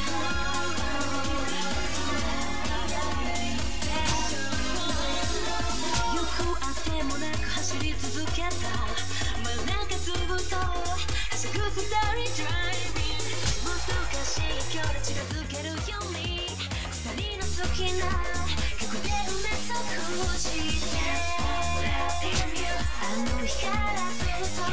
あってもなく走り続けた真ん中ずっとはしゃぐ二人 driving もどかしい距離近づけるように二人の好きな曲で埋め尽くしてあの日からずっと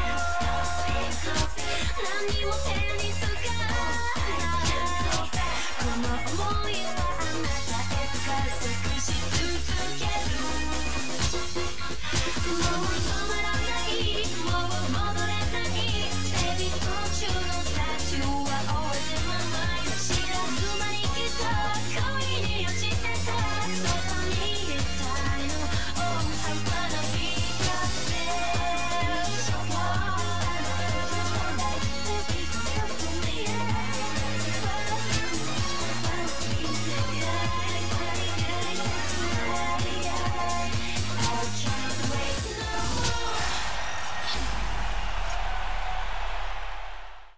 何も手につかないこの想いはあなたへと加速し続けるもう止まらないもう戻れない Baby don't you know